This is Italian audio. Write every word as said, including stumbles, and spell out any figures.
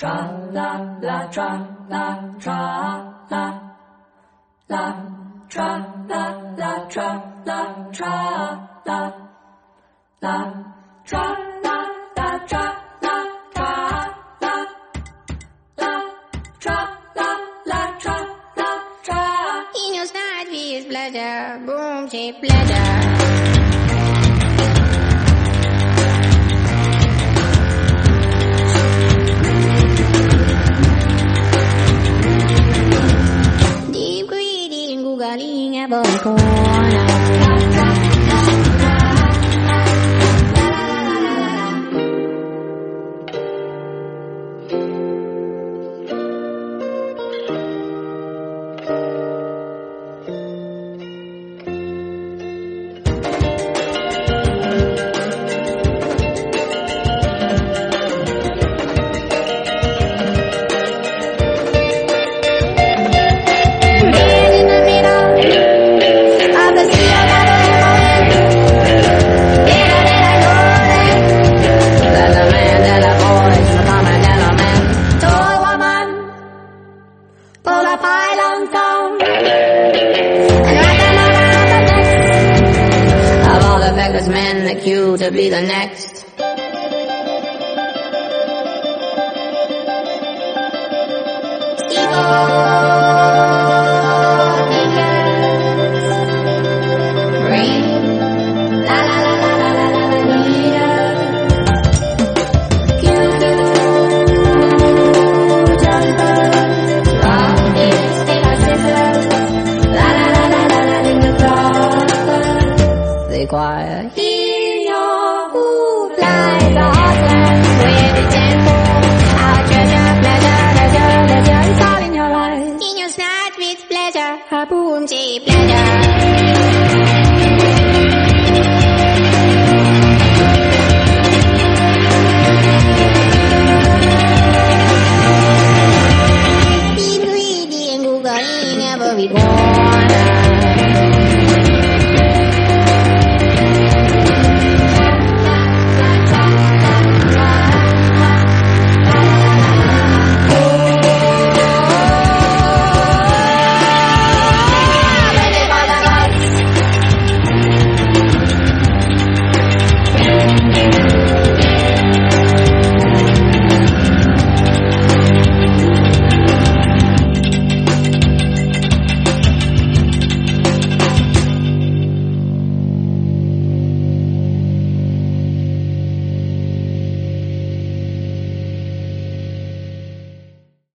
tra la la tra la tra la la tra la la tra la tra la la tra la la tra la tra la la tra la la tra la tra. In your side Fitzpleasure, boom shape pleasure. Galing every corner. Pull a pylon down and wrap them around the necks of all the feckless men that queue to be the next. Evil.